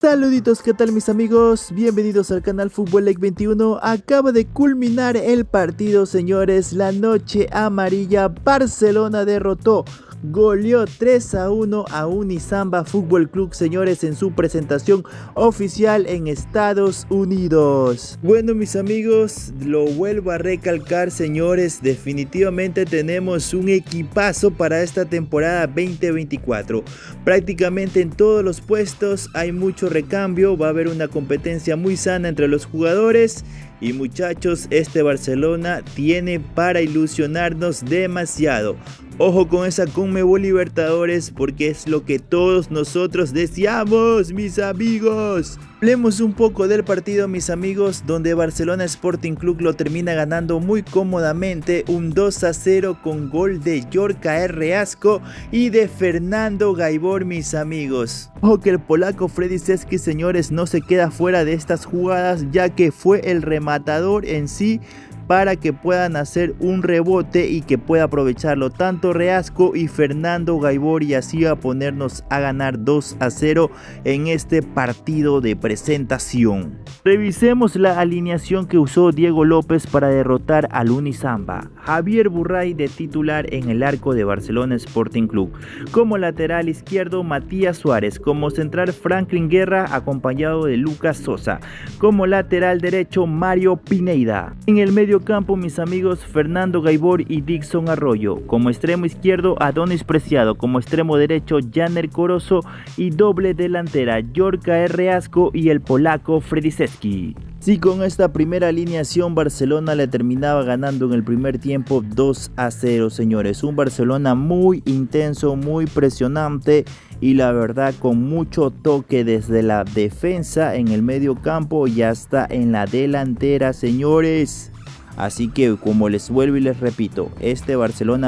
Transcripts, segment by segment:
Saluditos, ¿qué tal mis amigos? Bienvenidos al canal Fútbol League 21. Acaba de culminar el partido, señores. La noche amarilla. Barcelona derrotó, goleó 3-1 a Unisamba Fútbol Club, señores, en su presentación oficial en Estados Unidos. Bueno, mis amigos, lo vuelvo a recalcar, señores, definitivamente tenemos un equipazo para esta temporada 2024. Prácticamente en todos los puestos hay mucho recambio, va a haber una competencia muy sana entre los jugadores. Y muchachos, este Barcelona tiene para ilusionarnos demasiado. Ojo con esa Conmebol Libertadores, porque es lo que todos nosotros deseamos, mis amigos. Hablemos un poco del partido, mis amigos, donde Barcelona Sporting Club lo termina ganando muy cómodamente, un 2-0 con gol de Yorka Reasco y de Fernando Gaibor, mis amigos. Ojo que el polaco Frediševski, señores, no se queda fuera de estas jugadas, ya que fue el rematador en sí para que puedan hacer un rebote y que pueda aprovecharlo tanto Reasco y Fernando Gaibor, y así a ponernos a ganar 2-0 en este partido de presentación. Revisemos la alineación que usó Diego López para derrotar al Unisamba. Javier Burray de titular en el arco de Barcelona Sporting Club. Como lateral izquierdo, Matías Suárez. Como central, Franklin Guerra acompañado de Lucas Sosa. Como lateral derecho, Mario Pineda. En el medio campo, mis amigos, Fernando Gaibor y Dixon Arroyo. Como extremo izquierdo, Adonis Preciado. Como extremo derecho, Janer Corozo. Y doble delantera, Yorka Reasco y el polaco Frediševski. Sí, con esta primera alineación Barcelona le terminaba ganando en el primer tiempo 2-0, señores. Un Barcelona muy intenso, muy presionante y la verdad con mucho toque desde la defensa, en el medio campo y hasta en la delantera, señores. Así que, como les vuelvo y les repito, este Barcelona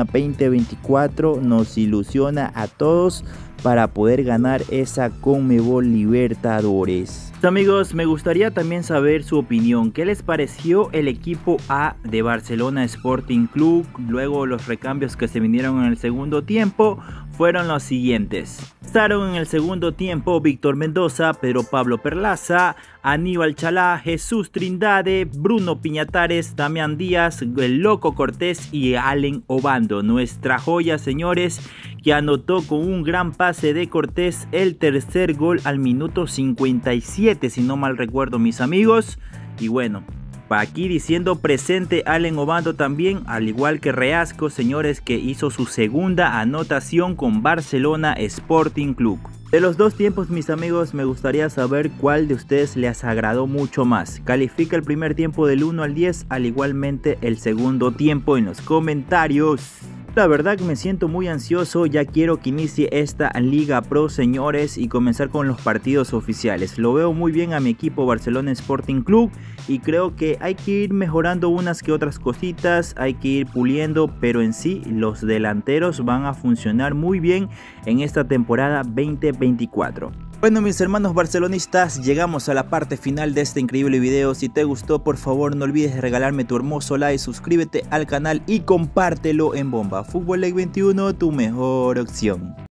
2024 nos ilusiona a todos para poder ganar esa Conmebol Libertadores. Amigos, me gustaría también saber su opinión. ¿Qué les pareció el equipo A de Barcelona Sporting Club? Luego los recambios que se vinieron en el segundo tiempo fueron los siguientes. Estaron en el segundo tiempo Víctor Mendoza, Pedro Pablo Perlaza, Aníbal Chalá, Jesús Trindade, Bruno Piñatares, Damián Díaz, el Loco Cortés y Allen Obando. Nuestra joya, señores, que anotó con un gran pase de Cortés el tercer gol al minuto 57, si no mal recuerdo, mis amigos. Y bueno, aquí diciendo presente Allen Obando también, al igual que Reasco, señores, que hizo su segunda anotación con Barcelona Sporting Club. De los dos tiempos, mis amigos, me gustaría saber cuál de ustedes les agradó mucho más. Califica el primer tiempo del 1 al 10, al igualmente el segundo tiempo en los comentarios. La verdad que me siento muy ansioso, ya quiero que inicie esta Liga Pro, señores, y comenzar con los partidos oficiales. Lo veo muy bien a mi equipo Barcelona Sporting Club y creo que hay que ir mejorando unas que otras cositas, hay que ir puliendo, pero en sí los delanteros van a funcionar muy bien en esta temporada 2024. Bueno, mis hermanos barcelonistas, llegamos a la parte final de este increíble video. Si te gustó, por favor no olvides de regalarme tu hermoso like, suscríbete al canal y compártelo en bomba. Fútbol League 21, tu mejor opción.